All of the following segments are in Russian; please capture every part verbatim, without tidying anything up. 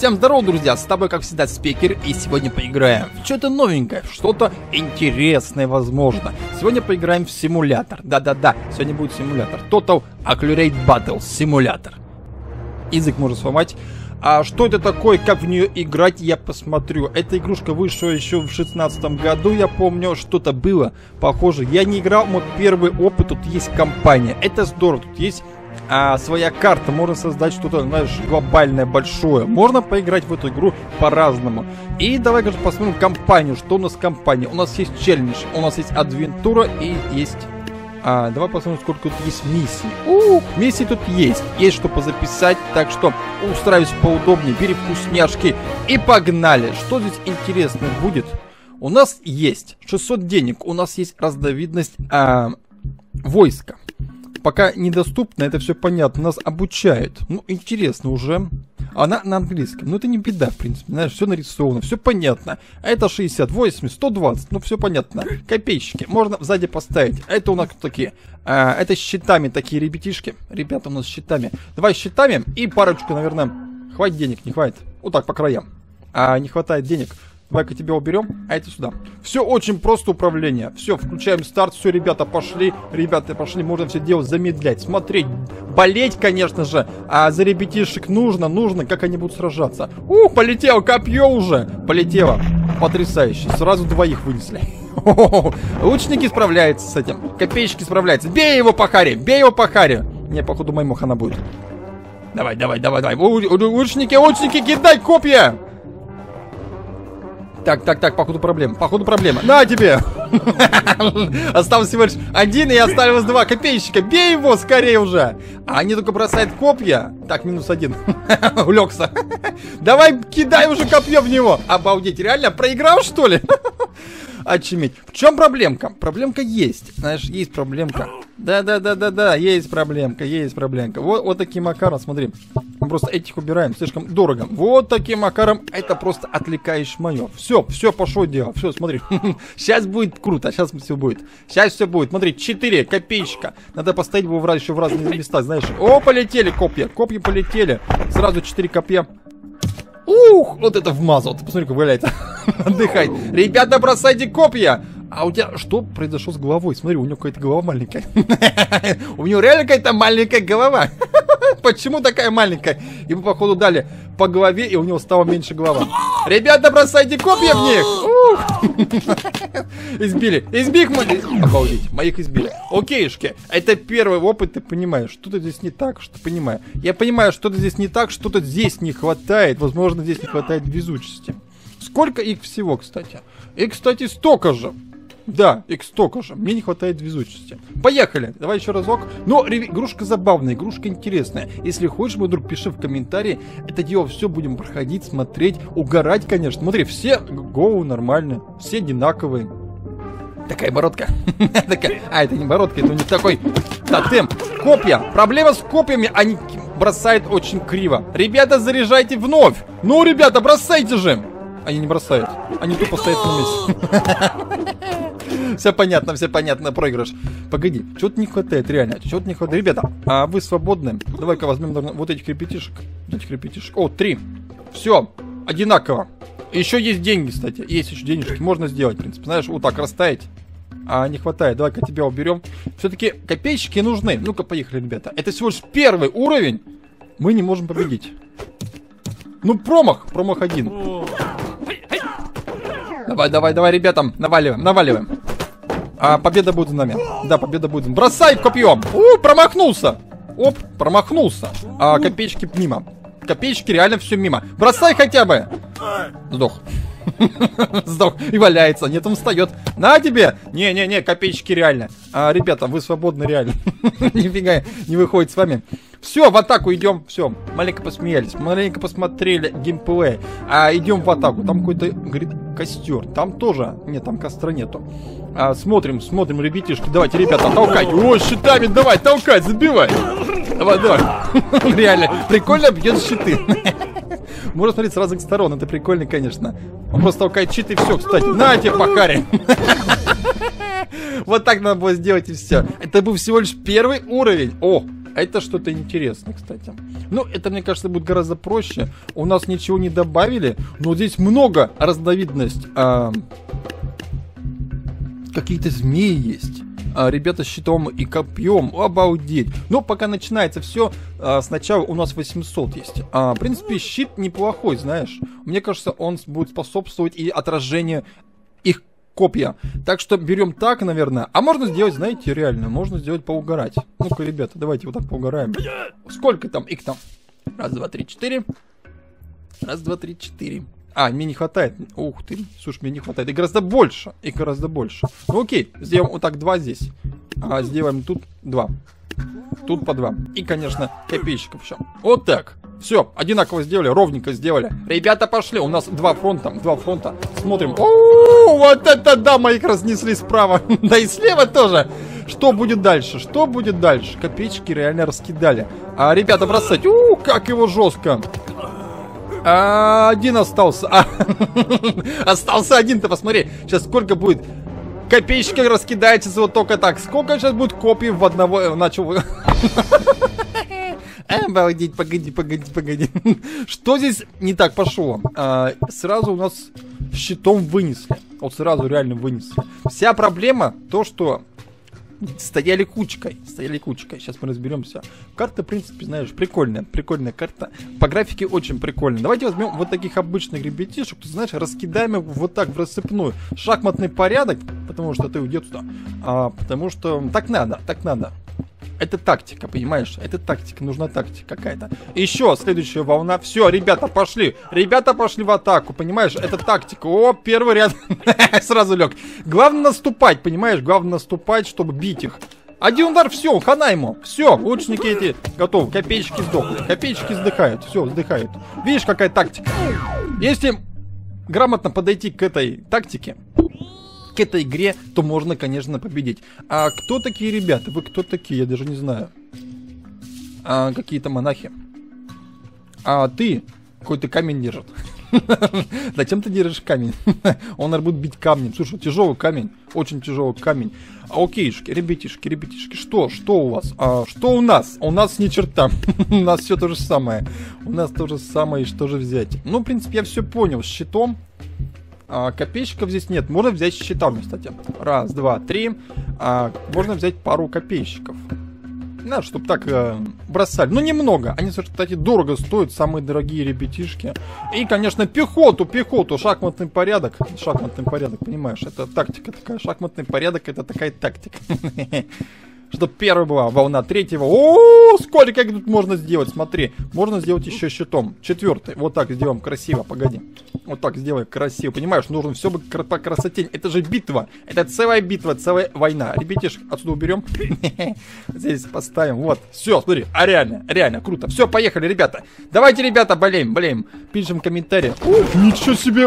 Всем здорово, друзья, с тобой, как всегда, Спекер, и сегодня поиграем в что-то новенькое, что-то интересное, возможно. Сегодня поиграем в симулятор, да-да-да, сегодня будет симулятор, Total Accurate Battle симулятор. Язык можно сломать. А что это такое, как в нее играть, я посмотрю. Эта игрушка вышла еще в шестнадцатом году, я помню, что-то было похоже. Я не играл, мой первый опыт, тут есть компания, это здорово, тут есть а, своя карта, можно создать что-то, знаешь, глобальное, большое. Можно поиграть в эту игру по-разному. И давай, конечно, посмотрим компанию, что у нас компания. У нас есть челлендж, у нас есть адвентура и есть... А, давай посмотрим, сколько тут есть миссий. У, миссий тут есть. Есть что позаписать, так что устраивайся поудобнее, бери вкусняшки и погнали. Что здесь интересно будет? У нас есть шестьсот денег, у нас есть разновидность а, войска. Пока недоступно, это все понятно, нас обучают. Ну, интересно уже. Она на английском, но это не беда, в принципе, знаешь, все нарисовано, все понятно. А это шестьдесят, восемьдесят, сто двадцать, ну все понятно. Копейщики, можно сзади поставить. А это у нас такие, а, это с щитами такие ребятишки. Ребята у нас с щитами. Давай с щитами и парочку, наверное, хватит денег, не хватит. Вот так по краям. А не хватает денег. Давай-ка тебя уберем, а это сюда. Все очень просто управление. Все, включаем старт. Все, ребята, пошли. Ребята, пошли. Можно все дело замедлять, смотреть, болеть, конечно же. А за ребятишек нужно, нужно, как они будут сражаться. Ух, полетело копье уже. Полетело. Потрясающе. Сразу двоих вынесли. Лучники справляются с этим. Копейщики справляются. Бей его по харе, бей его по харе. Не, походу, моему хана будет. Давай, давай, давай, давай. Лучники, лучники, кидай копья. Так, так, так, походу проблема, походу проблема. На тебе! Осталось всего лишь один, и осталось два копейщика. Бей его скорее уже! А они только бросают копья. Так, минус один. Улегся. Давай, кидай уже копье в него. Обалдеть, реально проиграл, что ли? Очуметь. В чем проблемка? Проблемка есть. Знаешь, есть проблемка. Да-да-да-да-да, есть проблемка, есть проблемка. Вот, вот таким макаром, смотри. Мы просто этих убираем, слишком дорого. Вот таким макаром, это просто отвлекаешь мое. Все, все, пошло дело. Все, смотри. Сейчас будет круто, сейчас все будет. Сейчас все будет. Смотри, четыре копейщика. Надо поставить его в, еще в разные места, знаешь. О, полетели копья, копья полетели. Сразу четыре копья. Ух, вот это вмазал. Ты посмотри, как валяется. Отдыхай. Ребята, бросайте копья. А у тебя что произошло с головой? Смотри, у него какая-то голова маленькая. У него реально какая-то маленькая голова. Почему такая маленькая? Ему, походу, дали по голове, и у него стала меньше голова. Ребята, бросайте копья в них. Избили. Избих моих. Обалдеть, моих избили. Окейшки, это первый опыт, ты понимаешь. Что-то здесь не так, что понимаю. Я понимаю, что-то здесь не так, что-то здесь не хватает. Возможно, здесь не хватает везучести. Сколько их всего, кстати? И, кстати, столько же. Да, их столько же. Мне не хватает везучести. Поехали. Давай еще разок. Но игрушка забавная, игрушка интересная. Если хочешь, мой друг, пиши в комментарии. Это дело все будем проходить, смотреть, угорать, конечно. Смотри, все гоу нормально. Все одинаковые. Такая бородка. А, это не бородка, это у них такой тотем. Копья. Проблема с копьями. Они бросают очень криво. Ребята, заряжайте вновь. Ну, ребята, бросайте же. Они не бросают. Они тупо стоят на месте. Все понятно, все понятно, проигрыш. Погоди, чего-то не хватает, реально. Чего-то не хватает. Ребята, а вы свободны? Давай-ка возьмем вот этих ребятишек. Этих ребятишек. О, три. Все, одинаково. Еще есть деньги, кстати. Есть еще денежки. Можно сделать, в принципе. Знаешь, вот так расставить. А не хватает. Давай-ка тебя уберем. Все-таки копейщики нужны. Ну-ка, поехали, ребята. Это всего лишь первый уровень. Мы не можем победить. Ну, промах. Промах один. Давай, давай, давай, ребятам, наваливаем, наваливаем. А победа будет за нами. Да, победа будет. Бросай копьем. У, промахнулся. Оп, промахнулся. А копеечки мимо. Копеечки реально все мимо. Бросай хотя бы. Сдох. Сдох. И валяется. Нет, он встает. На тебе. Не-не-не, копеечки реально. А, ребята, вы свободны реально. Нифига не выходит с вами. Все, в атаку идем. Все, маленько посмеялись, маленько посмотрели геймплей. А идем в атаку. Там какой-то, говорит, костер. Там тоже. Нет, там костра нету. А, смотрим, смотрим, ребятишки. Давайте, ребята, толкайте. Ой, щитами давай, толкать, забивай. Давай, давай. Реально, прикольно бьет щиты. Можно смотреть с разных сторон. Это прикольно, конечно. Он просто толкает щиты и все, кстати. На тебе, пахари. Вот так надо было сделать и все. Это был всего лишь первый уровень. О, Это что-то интересное, кстати. Ну, это, мне кажется, будет гораздо проще. У нас ничего не добавили, но здесь много разновидность. А... Какие-то змеи есть. А, ребята с щитом и копьем. Обалдеть. Но пока начинается все, а, сначала у нас восемьсот есть. А, в принципе, щит неплохой, знаешь. Мне кажется, он будет способствовать и отражению их копья. Так что берем так, наверное. А можно сделать, знаете, реально, можно сделать поугарать. Ну-ка, ребята, давайте вот так поугараем. Сколько там их там? Раз, два, три, четыре. Раз, два, три, четыре. А, мне не хватает. Ух ты, слушай, мне не хватает. И гораздо больше. И гораздо больше. Ну окей, сделаем вот так два здесь. А сделаем тут два. Тут по два. И, конечно, копейщиков еще. Вот так. Все, одинаково сделали, ровненько сделали. Ребята, пошли. У нас два фронта. Два фронта. Смотрим. О, вот это да, мы их разнесли справа. Да и слева тоже. Что будет дальше? Что будет дальше? Копеечки реально раскидали. А, ребята, бросать. У, как его жестко. А, один остался. А, остался один-то, посмотри. Сейчас сколько будет. Копейщики раскидается вот только так. Сколько сейчас будет копий в одного... Начал... Обалдеть, погоди, погоди, погоди. Что здесь не так пошло? А, сразу у нас щитом вынесли. Вот сразу реально вынесли. Вся проблема то, что стояли кучкой. Стояли кучкой. Сейчас мы разберемся. Карта, в принципе, знаешь, прикольная. Прикольная карта. По графике очень прикольная. Давайте возьмем вот таких обычных ребятишек. Ты знаешь, раскидаем их вот так в рассыпную. Шахматный порядок. Потому что ты уйдешь туда. А, потому что так надо, так надо. Это тактика, понимаешь? Это тактика, нужна тактика какая-то. Еще следующая волна. Все, ребята, пошли. Ребята пошли в атаку, понимаешь? Это тактика. О, первый ряд. Сразу лег. Главное наступать, понимаешь? Главное наступать, чтобы бить их. Один удар, все, хана ему. Все, лучники эти готовы. Копеечки сдохли. Копеечки сдыхают. Все, сдыхают. Видишь, какая тактика? Если грамотно подойти к этой тактике, к этой игре, то можно, конечно, победить. А кто такие ребята? Вы кто такие? Я даже не знаю. А, какие-то монахи. А ты какой-то камень держит. Зачем ты держишь камень? Он, наверное, будет бить камнем. Слушай, тяжелый камень. Очень тяжелый камень. А, окейшки, ребятишки, ребятишки. Что? Что у вас? А, что у нас? У нас ни черта. У нас все то же самое. У нас то же самое. И что же взять? Ну, в принципе, я все понял. С щитом. А, копейщиков здесь нет. Можно взять с щитами, кстати. Раз, два, три. А, можно взять пару копейщиков. Надо, чтобы так э, бросали. Ну, немного. Они, кстати, дорого стоят. Самые дорогие ребятишки. И, конечно, пехоту, пехоту. Шахматный порядок. Шахматный порядок, понимаешь? Это тактика такая. Шахматный порядок — это такая тактика. Чтобы первая была волна, третьего. О, сколько тут можно сделать, смотри. Можно сделать еще щитом. Четвертый. Вот так сделаем красиво, погоди. Вот так сделай красиво. Понимаешь, нужно все по красоте. Это же битва. Это целая битва, целая война. Ребятишек, отсюда уберем. Здесь поставим. Вот. Все, смотри. А реально, реально, круто. Все, поехали, ребята. Давайте, ребята, болеем, болеем. Пишем комментарии. Ничего себе.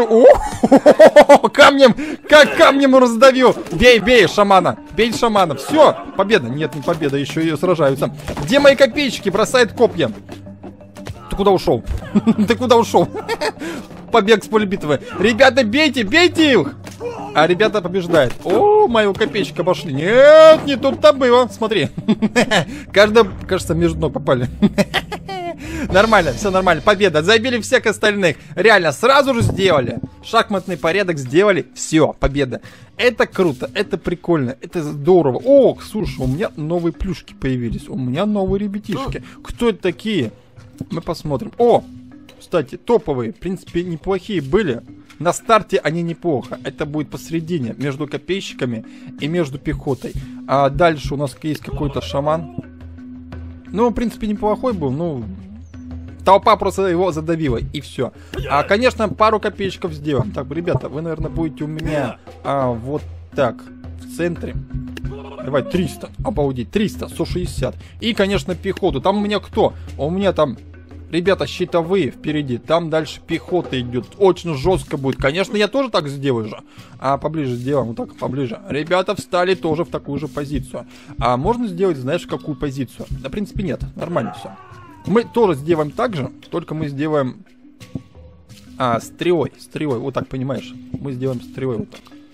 О, камнем, как камнем раздавил. Бей, бей, шамана. Бей шамана. Все, победа. Нет, не победа, еще и сражаются. Где мои копейщики? Бросает копья. Ты куда ушел? Ты куда ушел? Побег с поля битвы. Ребята, бейте, бейте их! А ребята побеждают. О, моего копейщика пошли. Нет, не тут-то было. Смотри. Каждый, кажется, между ног попали. Нормально, все нормально. Победа. Забили всех остальных. Реально, сразу же сделали. Шахматный порядок сделали. Все, победа. Это круто, это прикольно, это здорово. О, слушай, у меня новые плюшки появились. У меня новые ребятишки. Кто это такие? Мы посмотрим. О, кстати, топовые. В принципе, неплохие были. На старте они неплохо. Это будет посередине, между копейщиками и между пехотой. А дальше у нас есть какой-то шаман. Ну, в принципе, неплохой был, ну... Толпа просто его задавила, и все. А, конечно, пару копеечков сделаем. Так, ребята, вы, наверное, будете у меня а, вот так, в центре. Давай, триста, обалдеть, триста, сто шестьдесят. И, конечно, пехоту. Там у меня кто? У меня там, ребята, щитовые впереди. Там дальше пехота идет. Очень жестко будет. Конечно, я тоже так сделаю же. А поближе сделаем, вот так, поближе. Ребята встали тоже в такую же позицию. А можно сделать, знаешь, какую позицию? Да, в принципе, нет. Нормально все. Мы тоже сделаем так же, только мы сделаем а, стрелой, стрелой, вот так, понимаешь? Мы сделаем стрелой вот так.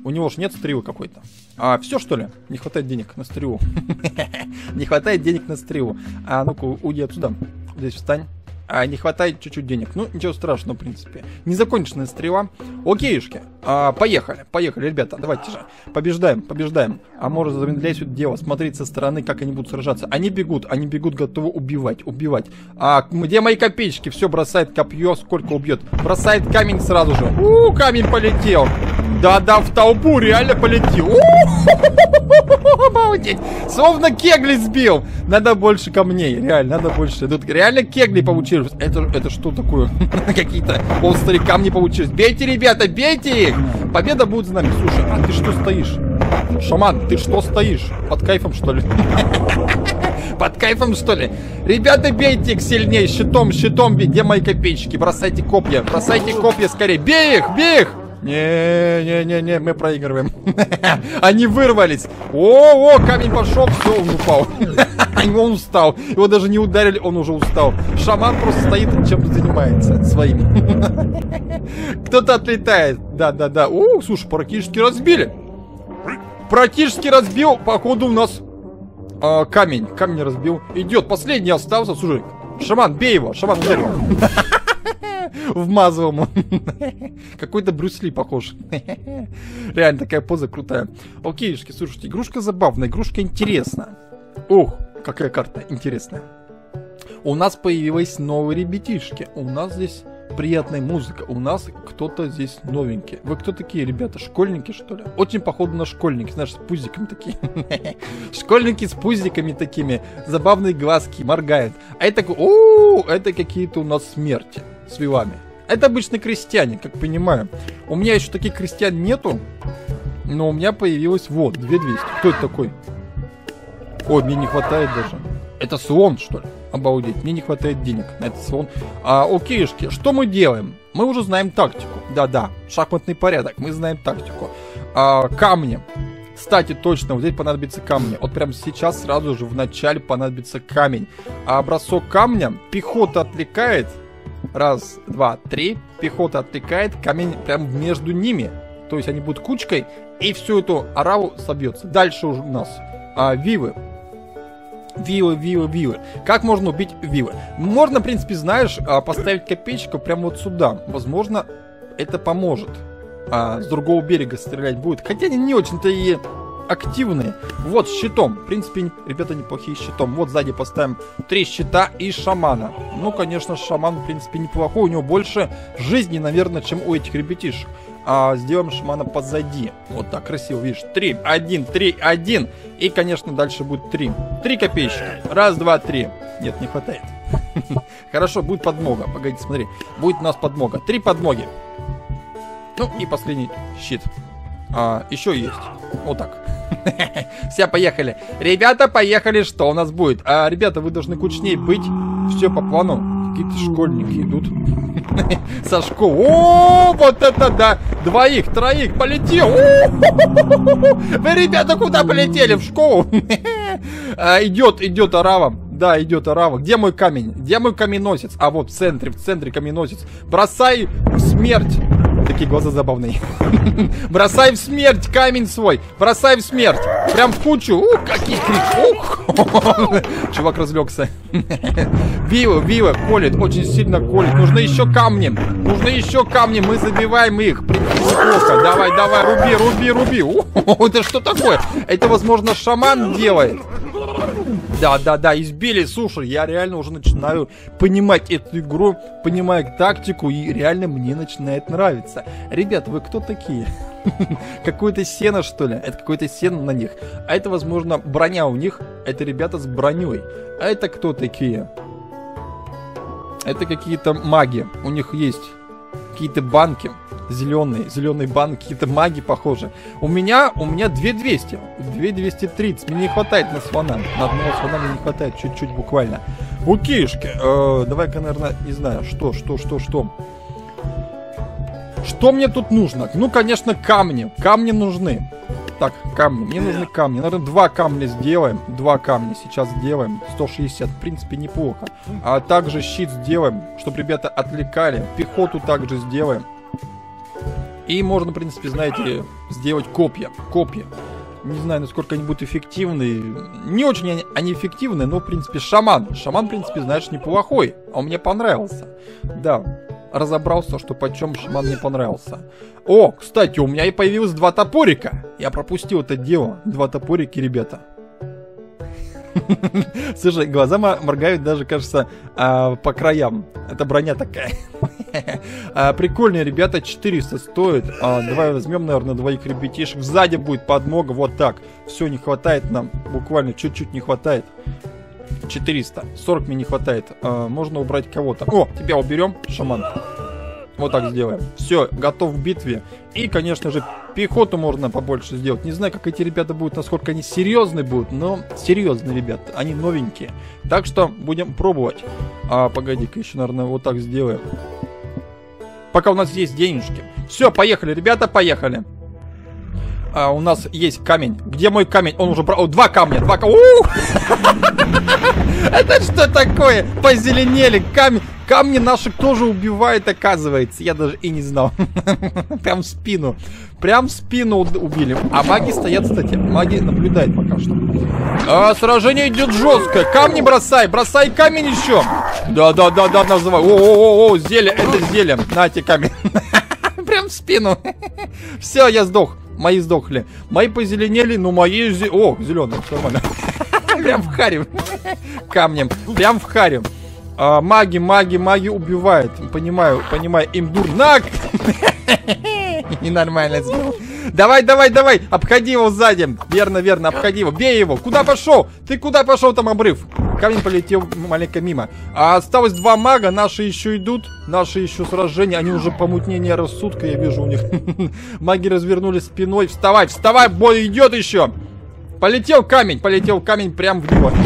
У него ж нет стрелы какой-то. А, все что ли? Не хватает денег на стрелу. Не хватает денег на стрелу. А ну-ка, уйди отсюда. Здесь встань. А, не хватает чуть-чуть денег. Ну, ничего страшного, в принципе. Незаконченная стрела. Окейшки. А, поехали, поехали, ребята. Давайте же. Побеждаем, побеждаем. А может, замедляй сюда дело. Смотреть со стороны, как они будут сражаться. Они бегут, они бегут, готовы убивать, убивать. А, где мои копеечки? Все, бросает копье. Сколько убьет? Бросает камень сразу же. У, камень полетел. Да-да, в толпу реально полетел. Обалдеть. Словно кегли сбил. Надо больше камней. Реально, надо больше. Тут реально кегли получились. Это, это что такое? Какие-то острые камни получились. Бейте, ребята, бейте их. Победа будет за нами. Слушай, а ты что стоишь? Шаман, ты что стоишь? Под кайфом, что ли? Под кайфом, что ли? Ребята, бейте их сильнее. Щитом, щитом бей. Где мои копеечки? Бросайте копья. Бросайте копья скорее. Бей их, бей их. Не-не-не-не, мы проигрываем. Они вырвались. О-о, камень пошел, все, он упал. Он устал. Его даже не ударили, он уже устал. Шаман просто стоит и чем-то занимается своим. Кто-то отлетает. Да-да-да. О, слушай, практически разбили. Практически разбил. Походу у нас а, камень. Камень разбил. Идет, последний остался. Слушай, Шаман, бей его. Шаман, ударь его. Вмазывал ему. Какой-то Брюс Ли похож. Реально такая поза крутая. Окейшки, слушайте, игрушка забавная, игрушка интересная. Ух, какая карта интересная. У нас появились новые ребятишки. У нас здесь приятная музыка. У нас кто-то здесь новенький. Вы кто такие, ребята? Школьники, что ли? Очень походу на школьники. Знаешь, с пузиками такие. Школьники с пузиками такими. Забавные глазки, моргают. А это такой, о, это какие-то у нас смерти с вилами. Это обычно крестьяне, как понимаю. У меня еще таких крестьян нету. Но у меня появилось вот, две тысячи двести. Кто это такой? Ой, мне не хватает даже. Это слон, что ли? Обалдеть, мне не хватает денег на этот слон. А, окейшки, что мы делаем? Мы уже знаем тактику. Да-да, шахматный порядок, мы знаем тактику. А, камни. Кстати, точно, вот здесь понадобится камни. Вот прямо сейчас, сразу же в начале понадобится камень. А бросок камня, пехота отвлекает. Раз, два, три. Пехота отвлекает, камень прям между ними. То есть они будут кучкой, и всю эту ораву собьется. Дальше уже у нас а, вивы. Вилы, вилы, вилы. Как можно убить вилы? Можно, в принципе, знаешь, поставить копеечку прямо вот сюда. Возможно, это поможет. А с другого берега стрелять будет. Хотя они не очень-то и активные. Вот, с щитом. В принципе, ребята неплохие с щитом. Вот сзади поставим три щита и шамана. Ну, конечно, шаман, в принципе, неплохой. У него больше жизни, наверное, чем у этих ребятишек. А сделаем шамана позади. Вот так, красиво, видишь. Три, один, три, один. И, конечно, дальше будет три. Три копеечки. Раз, два, три. Нет, не хватает. Хорошо, будет подмога. Погоди, смотри. Будет у нас подмога. Три подмоги. Ну, и последний щит. А, еще есть. Вот так. Все, поехали. Ребята, поехали. Что у нас будет? А, ребята, вы должны кучнее быть. Все по плану. Какие-то школьники идут. Со школы. О, вот это да. Двоих, троих, полетел. Вы, ребята, куда полетели? В школу. Идет, идет орава. Да, идет орава. Где мой камень? Где мой каменосец? А вот в центре, в центре каменосец. Бросай в смерть. Такие глаза забавные. Бросай в смерть камень свой. Бросай в смерть. Прям в кучу. Ух, какие крик. Чувак разлегся. Вива, вива, колет. Очень сильно колет. Нужно еще камни. Нужно еще камни. Мы забиваем их. Неплохо. Давай, давай, руби, руби, руби. О, это что такое? Это, возможно, шаман делает. Да, да, да, избили. Слушай, я реально уже начинаю понимать эту игру, понимаю тактику, и реально мне начинает нравиться. Ребята, вы кто такие? Какое-то сено, что ли? Это какое-то сено на них. А это, возможно, броня у них. Это ребята с броней. А это кто такие? Это какие-то маги. У них есть какие-то банки. Зеленые, зеленые банки, какие-то маги похожи. У меня, у меня две двести. две двести тридцать. Мне не хватает на слона. На одного слона мне не хватает чуть-чуть буквально. Окейшки. Э, давай-ка, наверное, не знаю, что, что, что, что. Что мне тут нужно? Ну, конечно, камни. Камни нужны. Так, камни. Мне нужны камни. Наверное, два камня сделаем. Два камня сейчас сделаем. сто шестьдесят. В принципе, неплохо. А также щит сделаем, чтобы ребята отвлекали. Пехоту также сделаем. И можно, в принципе, знаете, сделать копья. Копья. Не знаю, насколько они будут эффективны. Не очень они, они эффективны, но, в принципе, шаман. Шаман, в принципе, знаешь, неплохой. Он мне понравился. Да, разобрался, что почем шаман мне понравился. О, кстати, у меня и появилось два топорика. Я пропустил это дело. Два топорика, ребята. Слушай, глаза моргают даже, кажется, по краям. Это броня такая. Прикольные, ребята, четыреста стоит. Давай возьмем, наверное, двоих ребятишек. Сзади будет подмога, вот так. Все, не хватает нам, буквально чуть-чуть не хватает. четыреста, сорок мне не хватает. Можно убрать кого-то. О, тебя уберем, шаман. Вот так сделаем. Все, готов к битве. И, конечно же, пехоту можно побольше сделать. Не знаю, как эти ребята будут, насколько они серьезные будут, но серьезные ребята. Они новенькие. Так что будем пробовать. А, погоди-ка, еще, наверное, вот так сделаем. Пока у нас есть денежки. Все, поехали, ребята, поехали. А, у нас есть камень. Где мой камень? Он уже брал. Два камня. Два камня. Это что такое? Позеленели. Камень. Камни наших тоже убивают, оказывается. Я даже и не знал. Прям в спину. Прям в спину убили. А маги стоят, кстати. Маги наблюдают пока что. А, сражение идет жесткое. Камни бросай. Бросай камень еще. Да-да-да-да, называй. О-о-о, зелье. Это зелье. На тебе камень. Прям в спину. Все, я сдох. Мои сдохли. Мои позеленели, но мои... Зе... О, зеленые. Нормально. Прям в харе. Камнем. Прям в харе. А, маги, маги, маги убивают. Понимаю, понимаю, им дурно. Ненормально сделал. Давай, давай, давай, обходи его сзади. Верно, верно, обходи его. Бей его. Куда пошел? Ты куда пошел, там обрыв? Камень полетел маленько мимо. А осталось два мага, наши еще идут. Наши еще сражения. Они уже помутнение рассудка, я вижу у них. Маги развернулись спиной. Вставай, вставай, бой идет еще. Полетел камень, полетел камень прям в него.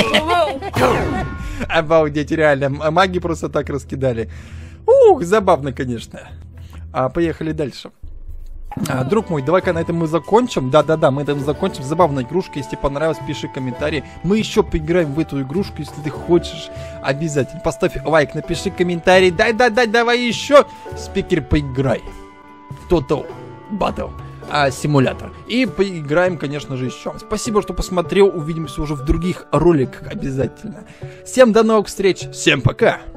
Обалдеть, реально. Маги просто так раскидали. Ух, забавно, конечно. А, поехали дальше. А, друг мой, давай-ка на этом мы закончим. Да-да-да, мы на этом закончим. Забавная игрушка. Если понравилось, пиши комментарий. Мы еще поиграем в эту игрушку, если ты хочешь. Обязательно поставь лайк, напиши комментарий. Дай-дай-дай, давай еще. Спикер, поиграй. Total Battle. А, симулятор. И поиграем, конечно же, еще. Спасибо, что посмотрел. Увидимся уже в других роликах обязательно. Всем до новых встреч. Всем пока.